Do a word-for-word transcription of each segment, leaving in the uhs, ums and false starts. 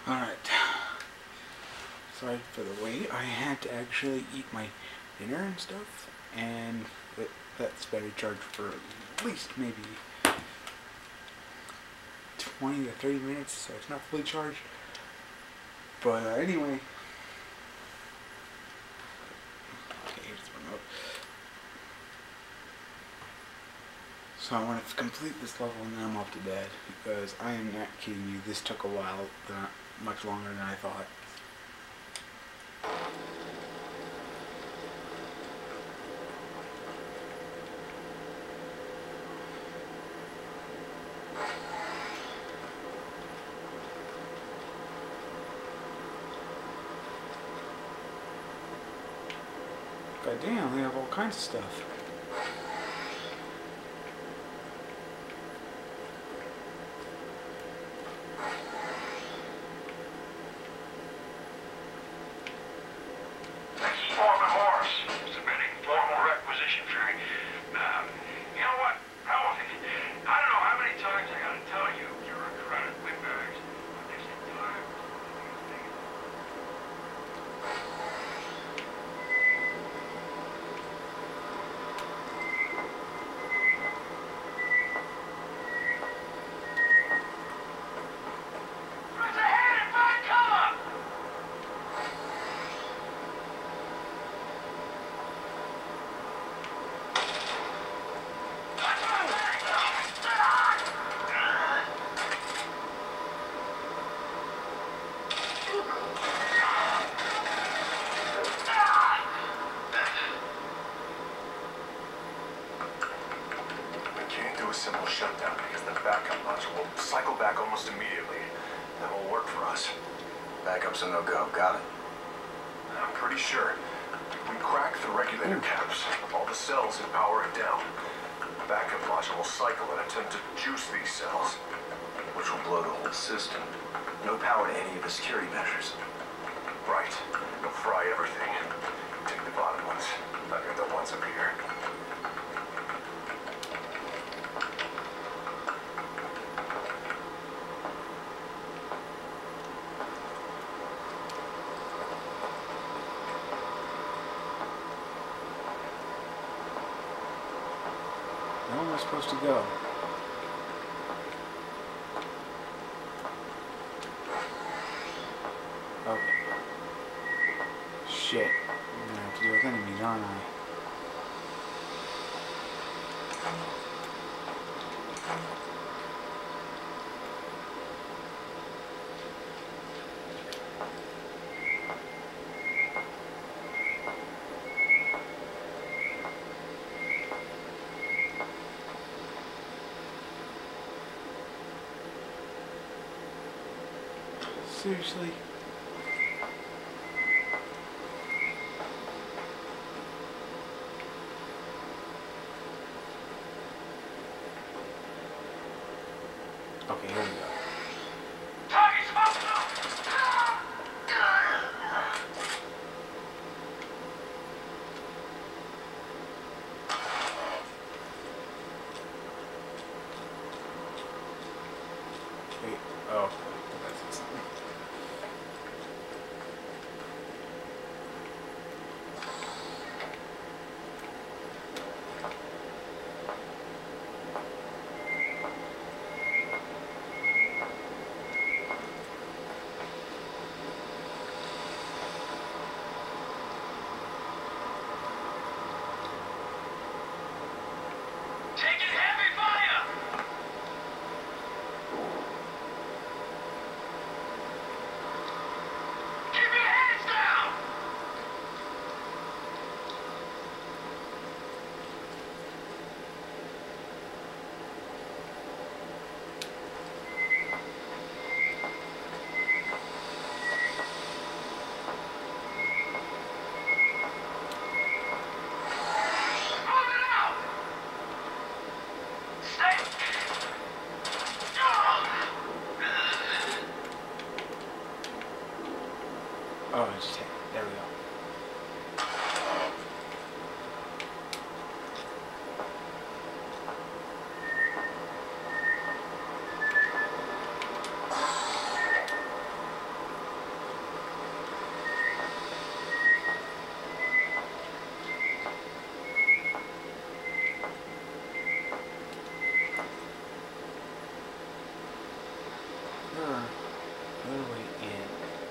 Alright. Sorry for the wait. I had to actually eat my dinner and stuff, and it, that's battery charged for at least maybe twenty to thirty minutes, so it's not fully charged. But uh, anyway. Okay, here's the remote. So I want to complete this level and then I'm off to bed, because I am not kidding you, this took a while, not much longer than I thought. God damn, they have all kinds of stuff. Simple shutdown because the backup module will cycle back almost immediately. That will work for us. Backup's a no-go. Got it? I'm pretty sure. We crack the regulator caps. All the cells and power it down. The backup module will cycle and attempt to juice these cells, Which will blow the whole system. No power to any of the security measures. Right. They'll fry everything. Take the bottom ones. I've got the ones up here. Where am I supposed to go? Okay. Shit. I'm gonna have to deal with enemies, aren't I? Seriously? Okay, here we go. Target smoke! Wait, oh, that's it. Taking heavy fire! Keep your hands down! Move it out! Stay! Oh, I just hit it. There we go. other way in.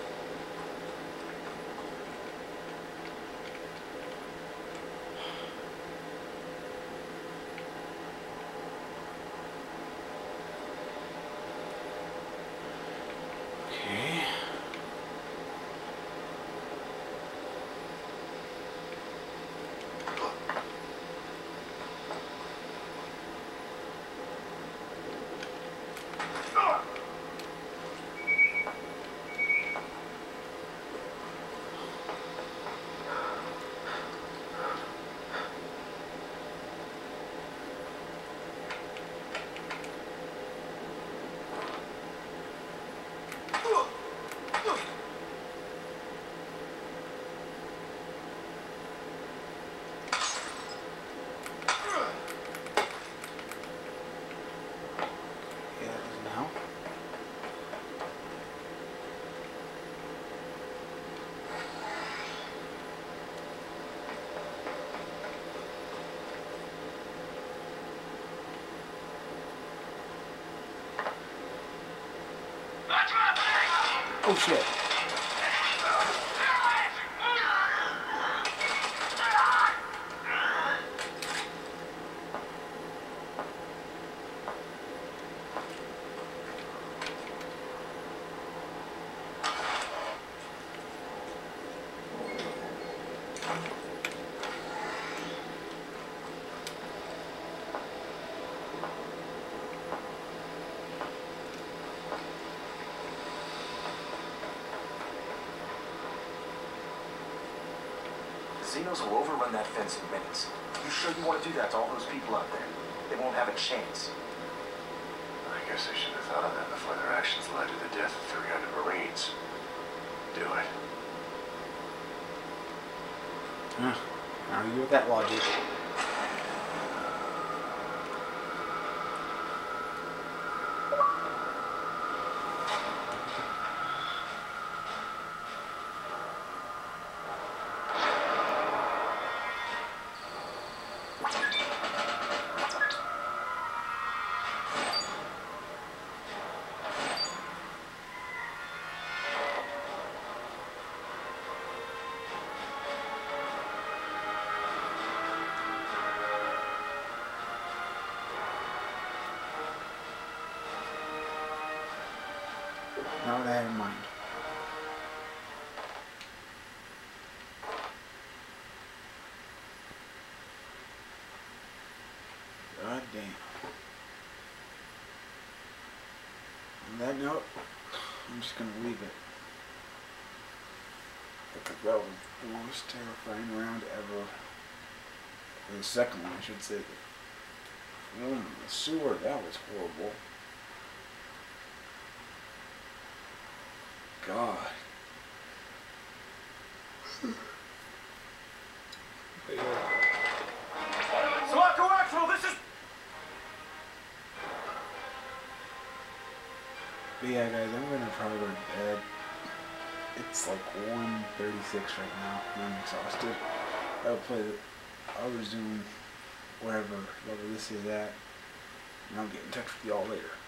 Okay. Oh shit. Xenos will overrun that fence in minutes. You sure you want to do that to all those people out there? They won't have a chance. I guess they should have thought of that before their actions led to the death of three hundred Marines. Do it. Huh. Argue with that logic. Not what I had in mind. God damn. On that note, I'm just gonna leave it. Because that was the most terrifying round ever. Or the second one, I should say. The one in the sewer, that was horrible. God. But yeah. Sulaco Actual, this is... But yeah, guys, I'm gonna probably go to bed. It's like one thirty-six right now, and I'm exhausted. I'll play the... I'll resume wherever level this is at, and I'll get in touch with y'all later.